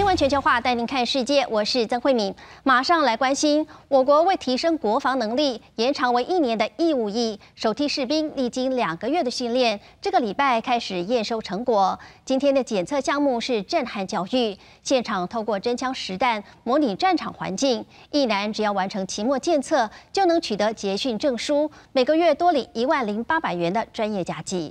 闻全球化带您看世界，我是曾慧敏。马上来关心，我国为提升国防能力，延长为1年的义务役，首梯士兵历经2个月的训练，这个礼拜开始验收成果。今天的检测项目是震撼教育，现场透过真枪实弹模拟战场环境，役男只要完成期末检测，就能取得结训证书，每个月多领10800元的专业加给。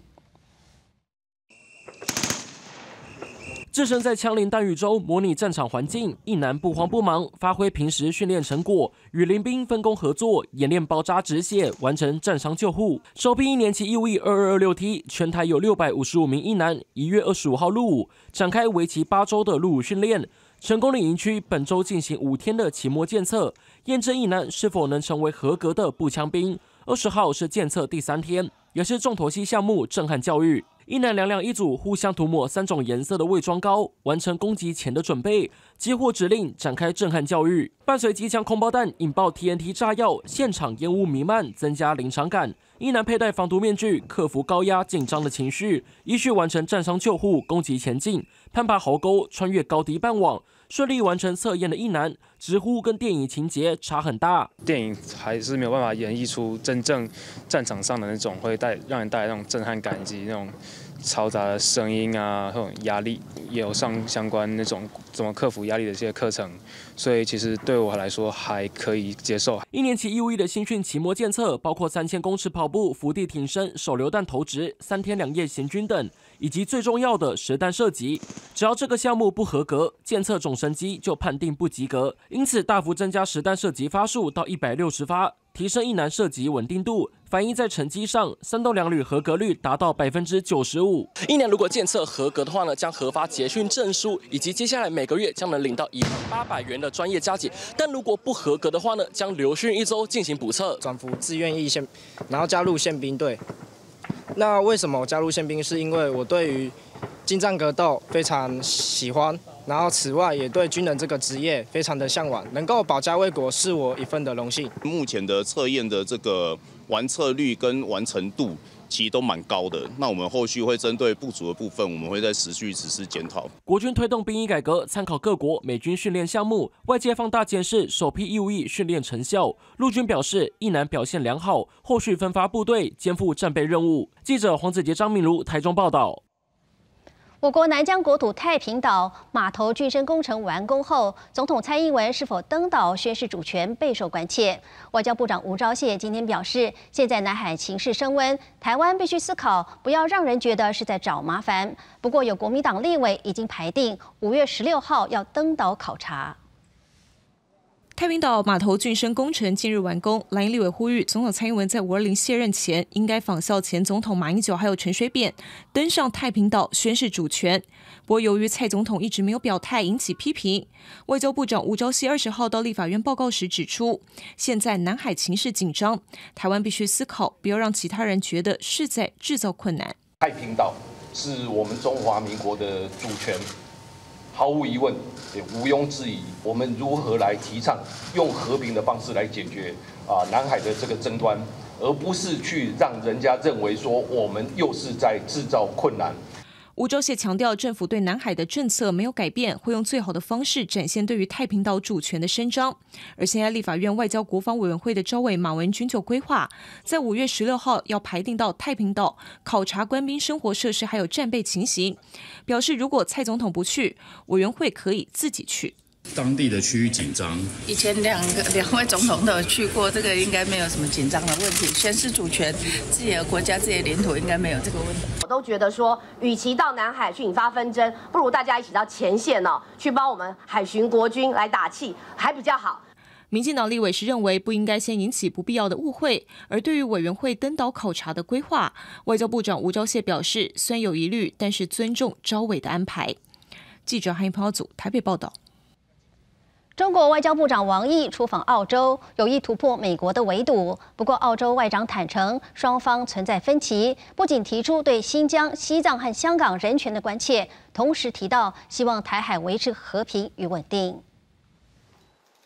置身在枪林弹雨中模拟战场环境，役男不慌不忙，发挥平时训练成果，与邻兵分工合作，演练包扎止血，完成战伤救护。首批1年期义务役2226T，全台有655名役男，1月25号入伍，展开为期8周的入伍训练。成功岭营区本周进行5天的期末检测，验证役男是否能成为合格的步枪兵。20号是检测第3天，也是重头戏项目震撼教育。 一男2两一组，互相涂抹3种颜色的伪装膏，完成攻击前的准备。接获指令，展开震撼教育。伴随机枪空包弹引爆 TNT 炸药，现场烟雾弥漫，增加临场感。一男佩戴防毒面具，克服高压紧张的情绪，依序完成战伤救护，攻击前进，攀爬壕沟，穿越高低半网。 顺利完成测验的一男，直呼跟电影情节差很大。 电影还是没有办法演绎出真正战场上的那种会让人带来那种震撼感以及那种嘈杂的声音啊，那种压力，也有上相关那种怎么克服压力的一些课程，所以其实对我来说还可以接受。 1年期义务役的新训期末检测包括3000公尺跑步、伏地挺身、手榴弹投掷、3天2夜行军等，以及最重要的实弹射击。只要这个项目不合格，检测总成绩就判定不及格，因此大幅增加实弹射击发数到160发，提升役男射击稳定度。反映在成绩上，3动2旅合格率达到95%。役男如果检测合格的话呢，将核发结训证书，以及接下来每个月将能领到10800元的专业加给。但如果不合格的话呢，将留训1周进行补测。 转服志愿役然后加入宪兵队。那为什么我加入宪兵？是因为我对于近战格斗非常喜欢，然后此外也对军人这个职业非常的向往，能够保家卫国是我一份的荣幸。 目前的测验的这个完测率跟完成度其实都蛮高的。那我们后续会针对不足的部分，我们会再持续实施检讨。 国军推动兵役改革，参考各国美军训练项目，外界放大检视首批义务役训练成效。陆军表示，役男表现良好，后续分发部队肩负战备任务。记者黄子杰、张明如台中报道。 我国南疆国土太平岛码头浚深工程完工后，总统蔡英文是否登岛宣示主权备受关切。外交部长吴钊燮今天表示，现在南海情势升温，台湾必须思考，不要让人觉得是在找麻烦。不过，有国民党立委已经排定5月16号要登岛考察。 太平岛码头浚深工程近日完工，蓝营立委呼吁总统蔡英文在520卸任前，应该仿效前总统马英九还有陈水扁，登上太平岛宣示主权。不过，由于蔡总统一直没有表态，引起批评。外交部长吴钊燮20号到立法院报告时指出，现在南海情势紧张，台湾必须思考，不要让其他人觉得是在制造困难。 太平岛是我们中华民国的主权。 毫无疑问，也毋庸置疑。我们如何来提倡用和平的方式来解决南海的这个争端，而不是去让人家认为说我们又是在制造困难。 吴钊燮强调，政府对南海的政策没有改变，会用最好的方式展现对于太平岛主权的伸张。而现在立法院外交国防委员会的召委马文君就规划，在5月16号要排定到太平岛考察官兵生活设施还有战备情形，表示如果蔡总统不去，委员会可以自己去。 当地的区域紧张， 以前两位总统都有去过，这个应该没有什么紧张的问题。宣示主权，自己的国家、自己的领土应该没有这个问题。 我都觉得说，与其到南海去引发纷争，不如大家一起到前线去帮我们海巡国军来打气，还比较好。 民进党立委是认为不应该先引起不必要的误会，而对于委员会登岛考察的规划，外交部长吴钊燮表示，虽然有疑虑，但是尊重召委的安排。记者韩一鹏组台北报道。 中国外交部长王毅出访澳洲，有意突破美国的围堵。不过，澳洲外长坦承，双方存在分歧，不仅提出对新疆、西藏和香港人权的关切，同时提到希望台海维持和平与稳定。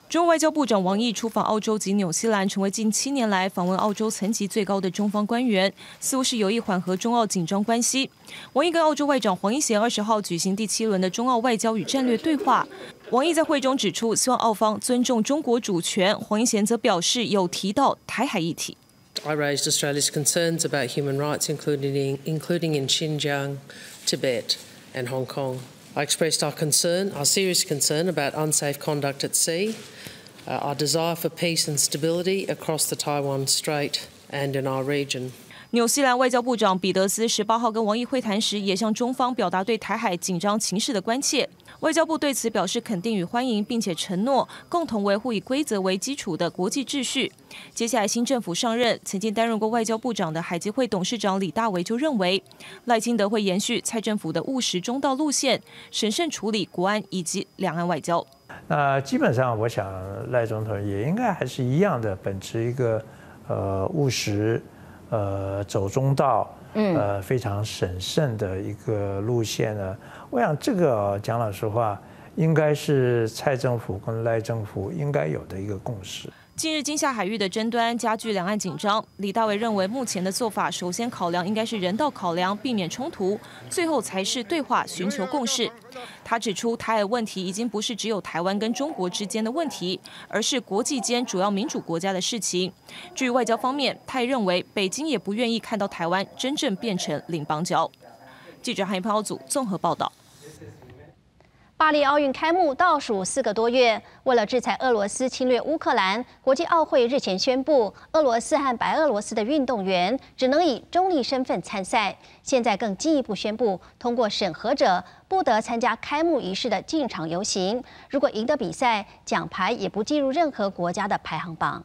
中国外交部长王毅出访澳洲及纽西兰，成为近7年来访问澳洲层级最高的中方官员，似乎是有意缓和中澳紧张关系。王毅跟澳洲外长黄英贤20号举行第7轮的中澳外交与战略对话。王毅在会中指出，希望澳方尊重中国主权。黄英贤则表示有提到台海议题。 I raised Australia's concerns about human rights, including in Xinjiang, Tibet, and Hong Kong. I expressed our serious concern about unsafe conduct at sea, our desire for peace and stability across the Taiwan Strait and in our region. 纽西兰外交部长彼得斯18号跟王毅会谈时，也向中方表达对台海紧张情势的关切。外交部对此表示肯定与欢迎，并且承诺共同维护以规则为基础的国际秩序。接下来新政府上任，曾经担任过外交部长的海基会董事长李大为就认为，赖清德会延续蔡政府的务实中道路线，审慎处理国安以及两岸外交。 那基本上，我想赖总统也应该还是一样的，秉持一个务实。走中道，非常审慎的一个路线呢。我想这个讲老实话，应该是蔡政府跟赖政府应该有的一个共识。 近日金厦海域的争端加剧两岸紧张，李大为认为目前的做法，首先考量应该是人道考量，避免冲突，最后才是对话，寻求共识。他指出，台海问题已经不是只有台湾跟中国之间的问题，而是国际间主要民主国家的事情。至于外交方面，他也认为北京也不愿意看到台湾真正变成邻邦交。记者韩一抛组综合报道。 巴黎奥运开幕倒数4个多月，为了制裁俄罗斯侵略乌克兰，国际奥会日前宣布，俄罗斯和白俄罗斯的运动员只能以中立身份参赛。现在更进一步宣布，通过审核者不得参加开幕仪式的进场游行。如果赢得比赛，奖牌也不计入任何国家的排行榜。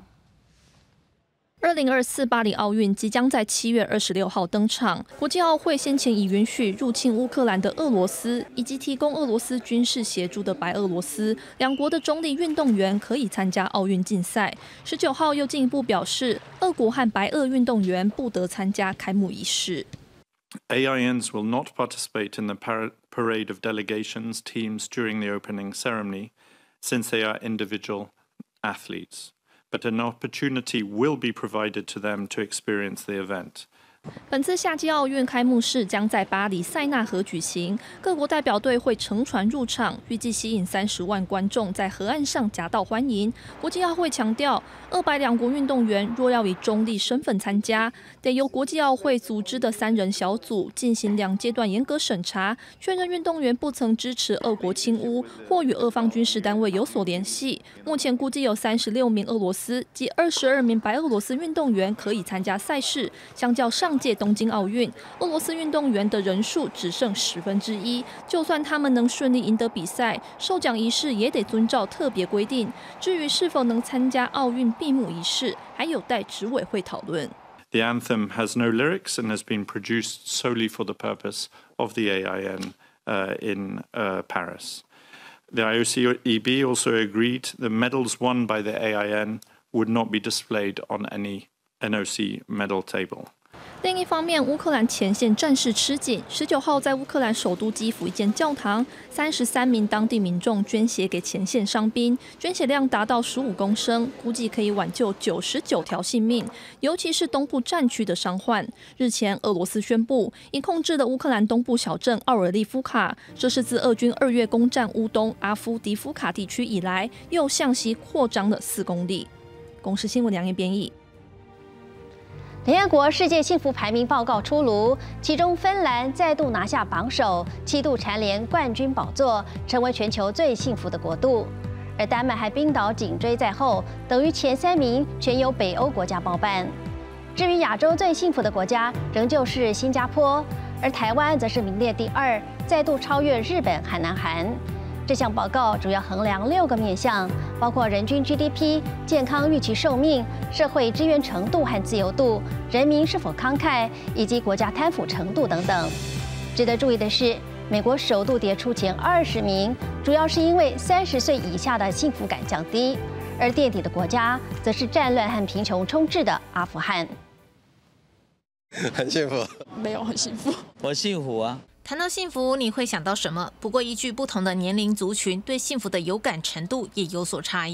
2024巴黎奥运即将在7月26号登场。国际奥会先前已允许入侵乌克兰的俄罗斯以及提供俄罗斯军事协助的白俄罗斯两国的中立运动员可以参加奥运竞赛。19号又进一步表示，俄国和白俄运动员不得参加开幕仪式。 AINs will not participate in the parade of delegations teams during the opening ceremony, since they are individual athletes.But an opportunity will be provided to them to experience the event. 本次夏季奥运开幕式将在巴黎塞纳河举行，各国代表队会乘船入场，预计吸引30万观众在河岸上夹道欢迎。国际奥会强调，俄白两国运动员若要以中立身份参加，得由国际奥会组织的3人小组进行2阶段严格审查，确认运动员不曾支持俄国侵乌或与俄方军事单位有所联系。目前估计有36名俄罗斯及22名白俄罗斯运动员可以参加赛事，相较上届东京奥运，俄罗斯运动员的人数只剩1/10。就算他们能顺利赢得比赛，授奖仪式也得遵照特别规定。至于是否能参加奥运闭幕仪式，还有待执委会讨论。 The anthem has no lyrics and has been produced solely for the purpose of the AIN in Paris. The IOC-EB also agreed the medals won by the AIN would not be displayed on any NOC medal table. 另一方面，乌克兰前线战事吃紧。19号在乌克兰首都基辅一间教堂，33名当地民众捐血给前线伤兵，捐血量达到15公升，估计可以挽救99条性命，尤其是东部战区的伤患。日前，俄罗斯宣布已控制的乌克兰东部小镇奥尔利夫卡，这是自俄军2月攻占乌东阿夫迪夫卡地区以来，又向西扩张了4公里。公视新闻梁燕编译。 联合国世界幸福排名报告出炉，其中芬兰再度拿下榜首，7度蝉联冠军宝座，成为全球最幸福的国度。而丹麦和冰岛紧追在后，等于前3名全由北欧国家包办。至于亚洲最幸福的国家，仍旧是新加坡，而台湾则是名列第2，再度超越日本和南韩。这项报告主要衡量6个面向，包括人均 GDP、健康预期寿命、社会支援程度和自由度、人民是否慷慨，以及国家贪腐程度等等。值得注意的是，美国首度跌出前20名，主要是因为30岁以下的幸福感降低，而垫底的国家则是战乱和贫穷充斥的阿富汗。 很幸福？ 没有很幸福。 我幸福啊。 谈到幸福，你会想到什么？不过依据不同的年龄族群，对幸福的有感程度也有所差异。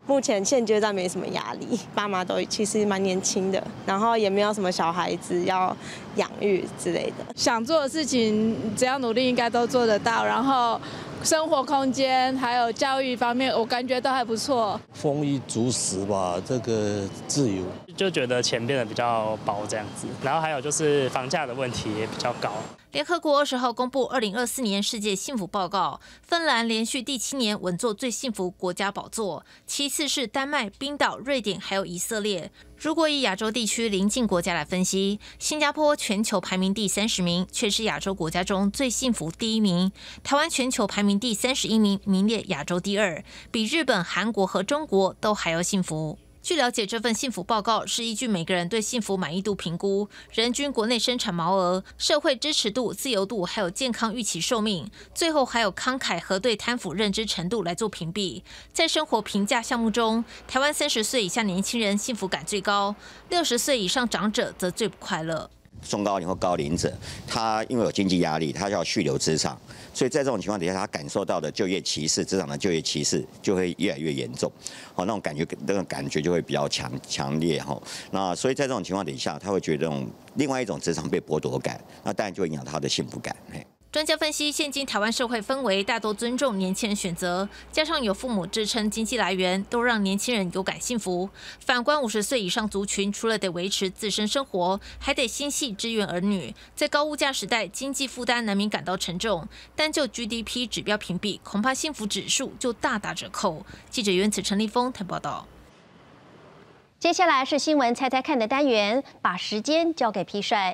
目前现阶段没什么压力，爸妈都其实蛮年轻的，然后也没有什么小孩子要养育之类的。 想做的事情，只要努力应该都做得到。然后生活空间还有教育方面，我感觉都还不错。 丰衣足食吧，这个自由。 就觉得钱变得比较薄这样子，然后还有就是房价的问题也比较高。 联合国20号公布2024年世界幸福报告，芬兰连续第7年稳坐最幸福国家宝座，其次是丹麦、冰岛、瑞典还有以色列。如果以亚洲地区邻近国家来分析，新加坡全球排名第30名，却是亚洲国家中最幸福第1名。台湾全球排名第31名，名列亚洲第2，比日本、韩国和中国都还要幸福。据了解，这份幸福报告是依据每个人对幸福满意度评估、人均国内生产毛额、社会支持度、自由度，还有健康预期寿命，最后还有慷慨和对贪腐认知程度来做评比。在生活评价项目中，台湾30岁以下年轻人幸福感最高，60岁以上长者则最不快乐。 中高龄或高龄者，他因为有经济压力，他要续留职场，所以在这种情况底下，他感受到的就业歧视、职场的就业歧视就会越来越严重，那种感觉就会比较强烈哈。那所以在这种情况底下，他会觉得另外一种职场被剥夺感，那当然就会影响他的幸福感。 专家分析，现今台湾社会氛围大多尊重年轻人选择，加上有父母支撑经济来源，都让年轻人有感幸福。反观50岁以上族群，除了得维持自身生活，还得心系支援儿女。在高物价时代，经济负担难免感到沉重。单就 GDP 指标评比，恐怕幸福指数就大打折扣。记者袁子陈立峰台报道。 接下来是新闻猜猜看的单元，把时间交给皮帅。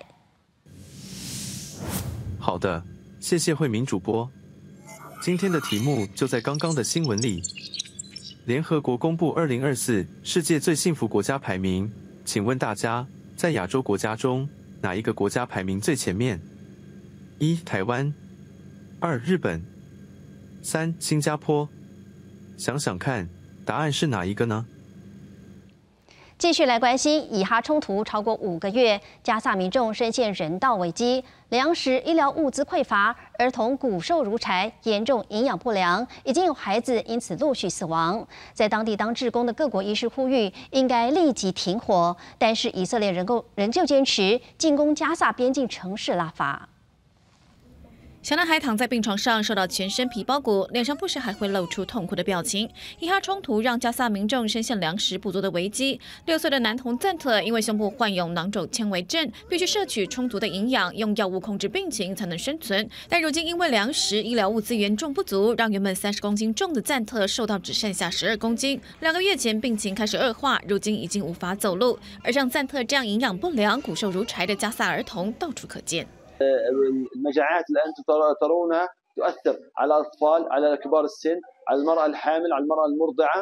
好的。谢谢慧敏主播，今天的题目就在刚刚的新闻里。联合国公布2024世界最幸福国家排名，请问大家，在亚洲国家中，哪一个国家排名最前面？1. 台湾 2. 日本 3. 新加坡。想想看，答案是哪一个呢？ 继续来关心以哈冲突超过5个月，加萨民众深陷人道危机，粮食、医疗物资匮乏，儿童骨瘦如柴，严重营养不良，已经有孩子因此陆续死亡。在当地当志工的各国医师呼吁，应该立即停火，但是以色列仍旧坚持进攻加萨边境城市拉法。 小男孩躺在病床上，受到全身皮包裹，脸上不时还会露出痛苦的表情。以哈冲突让加萨民众深陷粮食不足的危机。6岁的男童赞特因为胸部患有囊肿纤维症，必须摄取充足的营养，用药物控制病情才能生存。但如今因为粮食、医疗物资严重不足，让原本30公斤重的赞特瘦到只剩下12公斤。2个月前病情开始恶化，如今已经无法走路。而像赞特这样营养不良、骨瘦如柴的加萨儿童到处可见。 المجاعات اللي انتم ترونها تؤثر على الاطفال، على كبار السن، على المراه الحامل، على المراه المرضعه.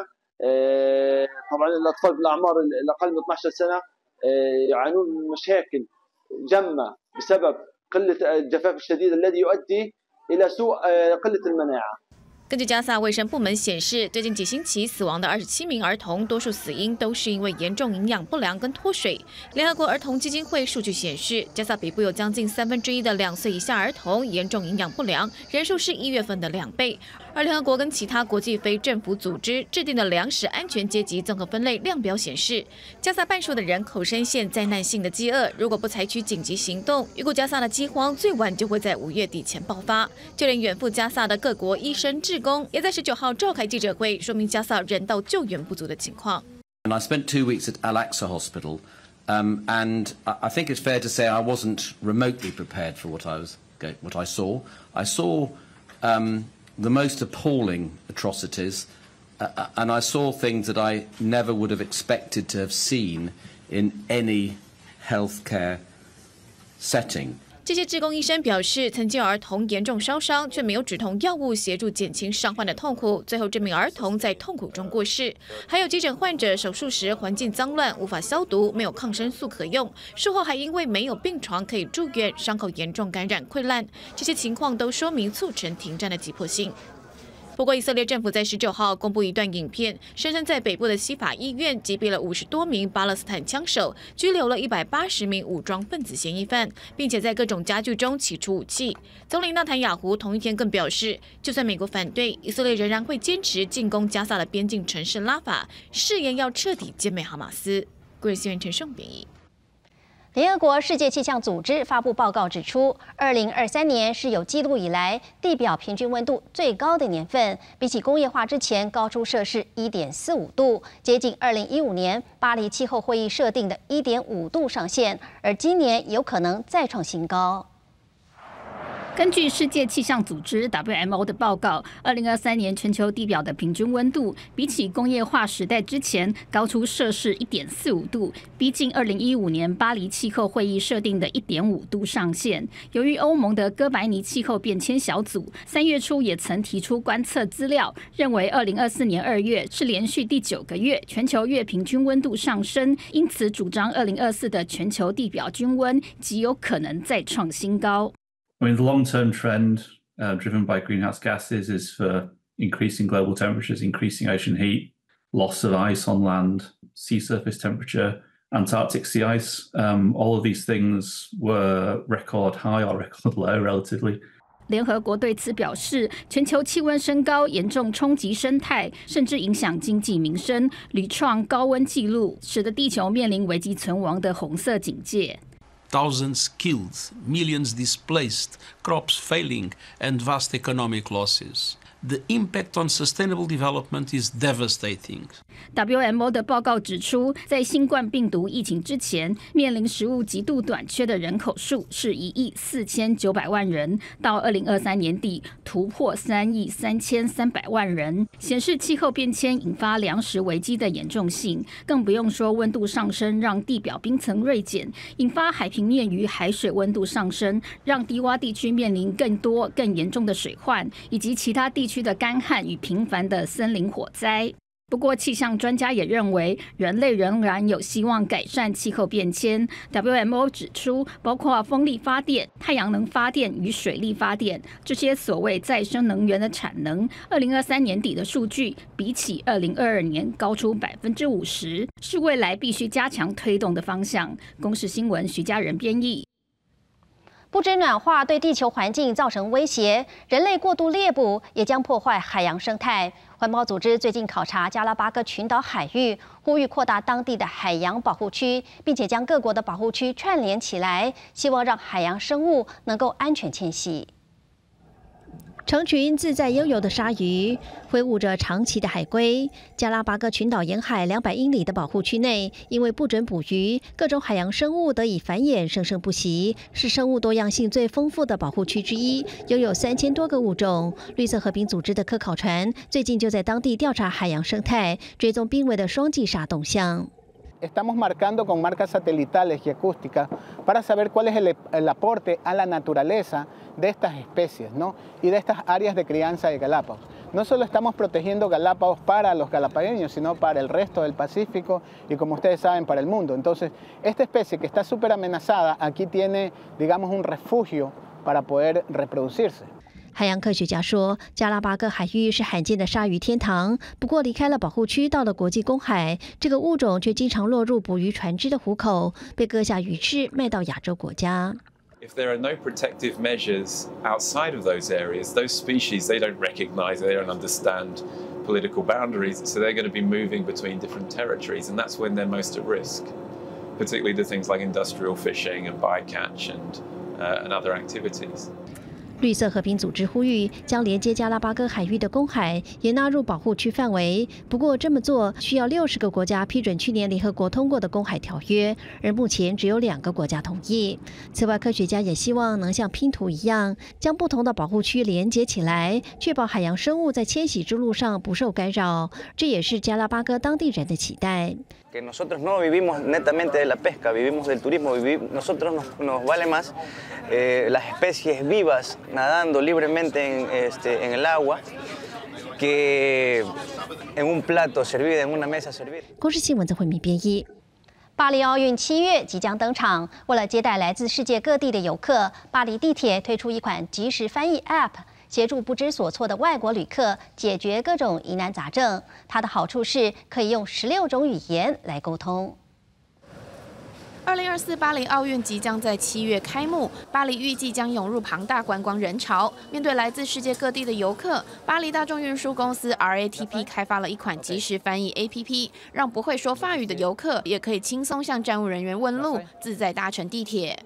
طبعا الاطفال بالاعمار الاقل من 12 سنه يعانون من مشاكل جمه بسبب قله الجفاف الشديد الذي يؤدي الى سوء قله المناعه. 根据加萨卫生部门显示，最近几星期死亡的27名儿童，多数死因都是因为严重营养不良跟脱水。联合国儿童基金会数据显示，加萨北部有将近1/3的2岁以下儿童严重营养不良，人数是1月份的2倍。而联合国跟其他国际非政府组织制定的粮食安全阶级综合分类量表显示，加萨半数的人口深陷灾难性的饥饿，如果不采取紧急行动，预估加萨的饥荒最晚就会在5月底前爆发。就连远赴加萨的各国医生志工也在19号召开记者会，说明加萨人道救援不足的情况。 I spent 2 weeks at Al-Aqsa Hospital, and I think it's fair to say I wasn't remotely prepared for what I saw. I saw the most appalling atrocities, and I saw things that I never would have expected to have seen in any healthcare setting. 这些志工医生表示，曾经有儿童严重烧伤，却没有止痛药物协助减轻伤患的痛苦，最后这名儿童在痛苦中过世。还有急诊患者手术时环境脏乱，无法消毒，没有抗生素可用，术后还因为没有病床可以住院，伤口严重感染溃烂。这些情况都说明促成停战的急迫性。 不过，以色列政府在19号公布一段影片，声称在北部的西法医院击毙了50多名巴勒斯坦枪手，拘留了180名武装分子嫌疑犯，并且在各种家具中起出武器。总理纳坦雅胡同一天更表示，就算美国反对，以色列仍然会坚持进攻加萨的边境城市拉法，誓言要彻底歼灭哈马斯。贵人新闻陈胜编译。 联合国世界气象组织发布报告指出，2023年是有记录以来地表平均温度最高的年份，比起工业化之前高出摄氏1.45度，接近2015年巴黎气候会议设定的1.5度上限，而今年有可能再创新高。 根据世界气象组织 WMO 的报告，2023年全球地表的平均温度比起工业化时代之前高出摄氏1.45度，逼近2015年巴黎气候会议设定的1.5度上限。由于欧盟的哥白尼气候变迁小组3月初也曾提出观测资料，认为2024年2月是连续第9个月全球月平均温度上升，因此主张2024的全球地表均温极有可能再创新高。 I mean, the long-term trend driven by greenhouse gases is for increasing global temperatures, increasing ocean heat, loss of ice on land, sea surface temperature, Antarctic sea ice. All of these things were record high or record low relatively. 联合国对此表示，全球气温升高严重冲击生态，甚至影响经济民生，屡创高温纪录，使得地球面临危机存亡的红色警戒。 Thousands killed, millions displaced, crops failing, and vast economic losses. The impact on sustainable development is devastating. WMO 的报告指出，在新冠病毒疫情之前，面临食物极度短缺的人口数是1.49亿人，到2023年底突破3.33亿人，显示气候变迁引发粮食危机的严重性。更不用说温度上升让地表冰层锐减，引发海平面与海水温度上升，让低洼地区面临更多更严重的水患，以及其他地区的干旱与频繁的森林火灾。不过，气象专家也认为，人类仍然有希望改善气候变迁。WMO 指出，包括风力发电、太阳能发电与水力发电这些所谓再生能源的产能，2023年底的数据比起2022年高出50%，是未来必须加强推动的方向。公视新闻徐家人编译。 不止暖化对地球环境造成威胁，人类过度猎捕也将破坏海洋生态。环保组织最近考察加拉巴哥群岛海域，呼吁扩大当地的海洋保护区，并且将各国的保护区串联起来，希望让海洋生物能够安全迁徙。成群自在悠游的鲨鱼，挥舞着长鳍的海龟。加拉巴哥群岛沿海200英里的保护区内，因为不准捕鱼，各种海洋生物得以繁衍，生生不息，是生物多样性最丰富的保护区之一，拥有3000多个物种。绿色和平组织的科考船最近就在当地调查海洋生态，追踪濒危的双髻鲨动向。 Estamos marcando con marcas satelitales y acústicas para saber cuál es el aporte a la naturaleza de estas especies, ¿no? Y de estas áreas de crianza de Galápagos. No solo estamos protegiendo Galápagos para los galapagueños, sino para el resto del Pacífico y, como ustedes saben, para el mundo. Entonces, esta especie que está súper amenazada, aquí tiene, digamos, un refugio para poder reproducirse. 海洋科学家说，加拉巴哥海域是罕见的鲨鱼天堂。不过，离开了保护区，到了国际公海，这个物种却经常落入捕鱼船只的虎口，被割下鱼翅卖到亚洲国家。 If there are no protective measures outside of those areas, those species, they don't recognize, they don't understand political boundaries, so they're going to be moving between different territories, and that's when they're most at risk, particularly to things like industrial fishing and bycatch and other activities. 绿色和平组织呼吁将连接加拉巴哥海域的公海也纳入保护区范围。不过，这么做需要60个国家批准去年联合国通过的公海条约，而目前只有2个国家同意。此外，科学家也希望能像拼图一样，将不同的保护区连接起来，确保海洋生物在迁徙之路上不受干扰。这也是加拉巴哥当地人的期待。 Que nosotros no vivimos netamente de la pesca, vivimos del turismo, nosotros nos vale más las especies vivas nadando libremente en el agua que en un plato servida, en una mesa servida. 公视新闻曾慧敏编译。巴黎奥运7月即将登场，为了接待来自世界各地的游客，巴黎地铁推出一款即时翻译 App。 协助不知所措的外国旅客解决各种疑难杂症。它的好处是可以用16种语言来沟通。 2024巴黎奥运即将在7月开幕，巴黎预计将涌入庞大观光人潮。面对来自世界各地的游客，巴黎大众运输公司 RATP 开发了一款即时翻译 APP， 让不会说法语的游客也可以轻松向站务人员问路，自在搭乘地铁。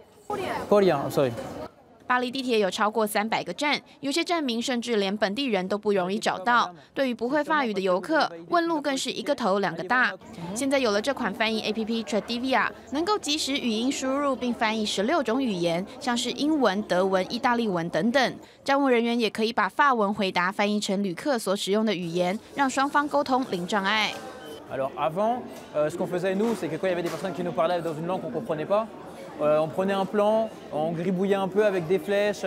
巴黎地铁有超过300个站，有些站名甚至连本地人都不容易找到。对于不会法语的游客，问路更是一个头两个大。现在有了这款翻译 APP Tradivia， 能够即时语音输入并翻译16种语言，像是英文、德文、意大利文等等。站务人员也可以把法文回答翻译成旅客所使用的语言，让双方沟通零障碍。 Alors avant, ce qu'on faisait nous, c'est que quand il y avait des personnes qui nous parlaient dans une langue qu'on ne comprenait pas, on prenait un plan, on gribouillait un peu avec des flèches.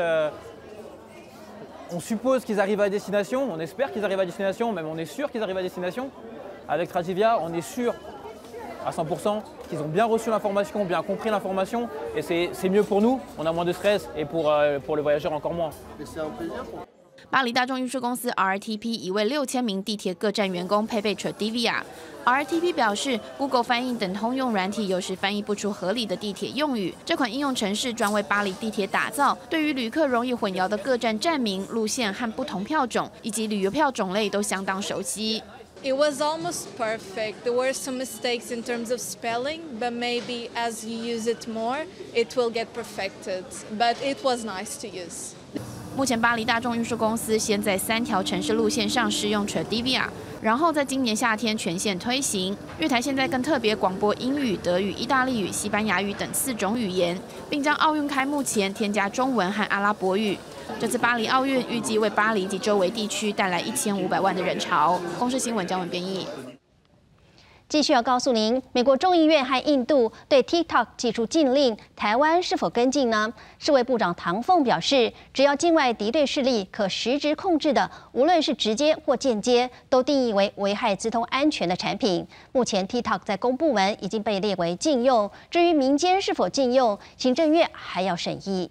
On suppose qu'ils arrivent à destination, on espère qu'ils arrivent à destination, même on est sûr qu'ils arrivent à destination. Avec Tradivia, on est sûr à 100% qu'ils ont bien reçu l'information, bien compris l'information, et c'est mieux pour nous, on a moins de stress, et pour le voyageur encore moins. 巴黎大众运输公司 RATP 已为6000名地铁各站员工配备 Tradivia。RATP 表示 ，Google 翻译等通用软体有时翻译不出合理的地铁用语。这款应用程式专为巴黎地铁打造，对于旅客容易混淆的各站站名、路线和不同票种以及旅游票种类都相当熟悉。 It was almost perfect. There were some mistakes in terms of spelling, but maybe as you use it more, it will get perfected. But it was nice to use. 目前，巴黎大众运输公司先在3条城市路线上试用 Tradivia， 然后在今年夏天全线推行。月台现在更特别广播英语、德语、意大利语、西班牙语等4种语言，并将奥运开幕前添加中文和阿拉伯语。这次巴黎奥运预计为巴黎及周围地区带来1500万的人潮。公视新闻姜文编译。 继续要告诉您，美国众议院和印度对 TikTok 祭出禁令，台湾是否跟进呢？世卫部长唐凤表示，只要境外敌对势力可实质控制的，无论是直接或间接，都定义为危害资通安全的产品。目前 TikTok 在公部门已经被列为禁用，至于民间是否禁用，行政院还要审议。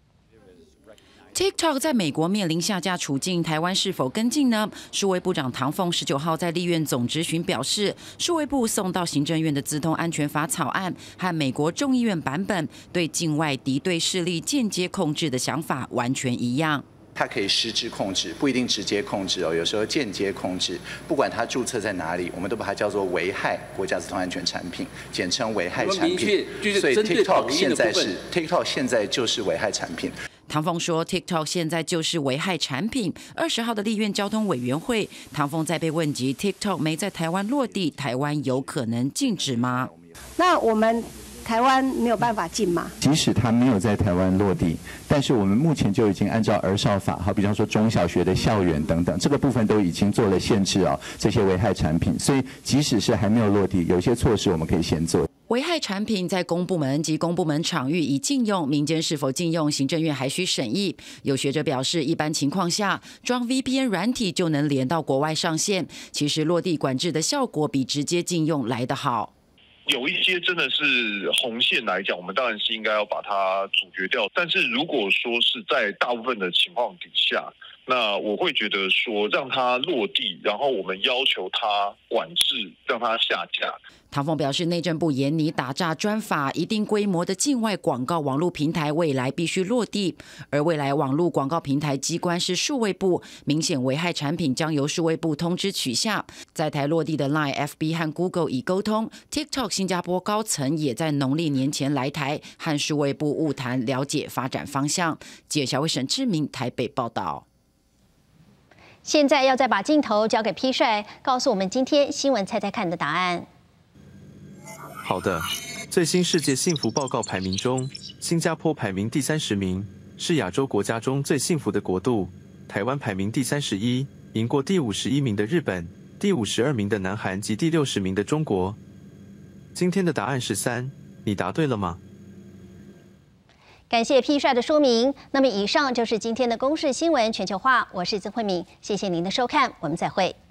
TikTok 在美国面临下架处境，台湾是否跟进呢？数位部长唐凤19号在立院总质询表示，数位部送到行政院的资通安全法草案和美国众议院版本对境外敌对势力间接控制的想法完全一样。 它可以实质控制，不一定直接控制哦，有时候间接控制。不管它注册在哪里，我们都把它叫做危害国家资通安全产品，简称危害产品。所以 TikTok 现在就是危害产品。 唐凤说 ，TikTok 现在就是危害产品。20号的立院交通委员会，唐凤在被问及 TikTok 没在台湾落地，台湾有可能禁止吗？ 那我们台湾没有办法禁吗？ 即使它没有在台湾落地，但是我们目前就已经按照儿少法，好比方说中小学的校园等等，这个部分都已经做了限制哦，这些危害产品。所以即使是还没有落地，有一些措施我们可以先做。 危害产品在公部门及公部门场域已禁用，民间是否禁用，行政院还需审议。有学者表示，一般情况下，装 VPN 软体就能连到国外上线，其实落地管制的效果比直接禁用来得好。 有一些真的是红线来讲，我们当然是应该要把它阻绝掉。但是如果说是在大部分的情况底下，那我会觉得说让它落地，然后我们要求它管制，让它下架。 唐凤表示，内政部研拟打诈专法，一定规模的境外广告网络平台未来必须落地，而未来网络广告平台机关是数位部，明显危害产品将由数位部通知取下。在台落地的 Line、FB 和 Google 已沟通 ，TikTok 新加坡高层也在农历年前来台，和数位部晤谈，了解发展方向。记者小伟沈志明台北报道。 现在要再把镜头交给 P 帅，告诉我们今天新闻猜猜看的答案。 好的，最新世界幸福报告排名中，新加坡排名第30名，是亚洲国家中最幸福的国度。台湾排名第31，赢过第51名的日本、第52名的南韩及第60名的中国。今天的答案是3，你答对了吗？ 感谢 P 帅的说明。那么以上就是今天的公视新闻全球化，我是曾慧敏，谢谢您的收看，我们再会。